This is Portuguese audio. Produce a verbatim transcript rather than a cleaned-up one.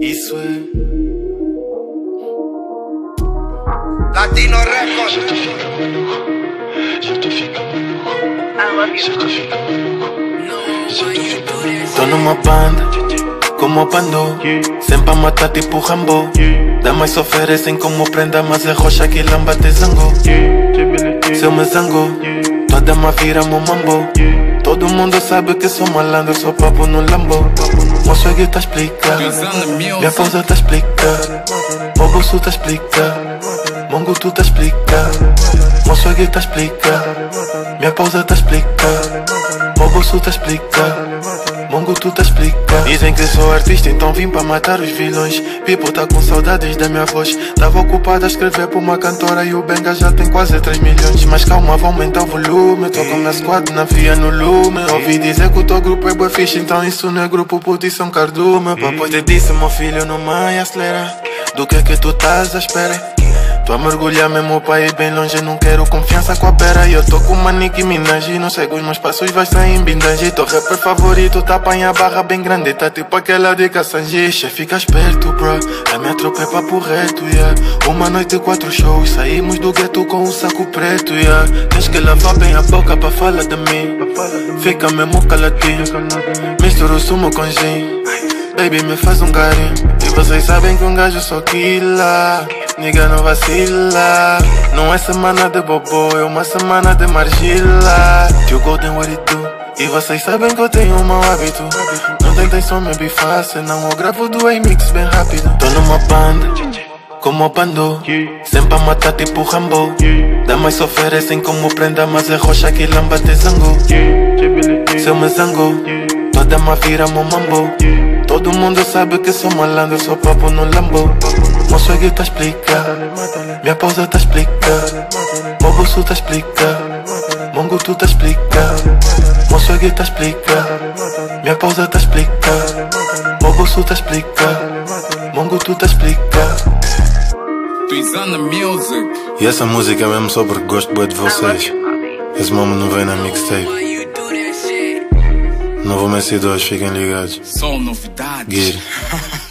Isso é Latino Records. Je te fica maluco, je te fica maluco, je te fica maluco. Tô numa banda, como Pando, sempre a matar tipo Rambo. Damas oferecem como prenda, mas é rocha que lamba te zango. Se eu me zango, toda ma vira mo mambo. Todo mundo sabe que sou malandro, sou papo no lambo. Moço aqui tá explica, minha pausa tá explica, o bolso tá explica, Mongo tu tá explica, moço aqui tá explica, minha pausa tá explica, o bolso tá explica, Mongo tu tá explica. Dizem que sou artista, então vim pra matar os vilões. Pipo tá com saudades da minha voz. Tava ocupado a escrever pra uma cantora e o Benga já tem quase três milhões. Mas calma, vou aumentar o volume. Tô com minha squad na via no lume. Ouvi dizer que o teu grupo é bué fixe, então isso não é grupo, puto, isso é um cardume. Papai te disse, meu filho, não mai acelera. Do que é que tu estás à espera? Tô a mergulhar mesmo pra ir bem longe, não quero confiança com a pera. E eu tô com uma Nicki Minaj e não segue os meus passos, vai sair em bindanje. Tô rapper favorito, tá apanha a barra bem grande, tá tipo aquela de Cassanjicha. Fica esperto, bro, a minha tropa é papo reto, yeah. Uma noite, quatro shows, saímos do gueto com um saco preto, yeah. Tens que lavar bem a boca pra falar de mim, fica mesmo caladinho. Misturo sumo com gin, baby me faz um carinho. E vocês sabem que um gajo só quila, nigga não vacila. Não é semana de bobo, é uma semana de margila. Tio Golden, what it do? E vocês sabem que eu tenho um mau hábito. Não tentem só me bifar, senão eu gravo do A-Mix bem rápido. Tô numa banda, como Pando, sempre a matar tipo Rambo. Damas oferecem como prenda, mas é rocha que lamba te zango. Se eu me zango, toda ma vira mo mambo. Todo mundo sabe que sou malandro, sou papo no lambo. Moço aqui tá explica, minha pausa tá explica, o bolso tá explica, Mongo tu tá explica. Moço aqui tá explica, minha pausa tá explica, o bolso tá explica, Mongo tu tá explica. E essa música é mesmo só porque gosto bué de vocês. Esse mamo não vem na mixtape. Novo Messi dois, fiquem ligados. Só novidades.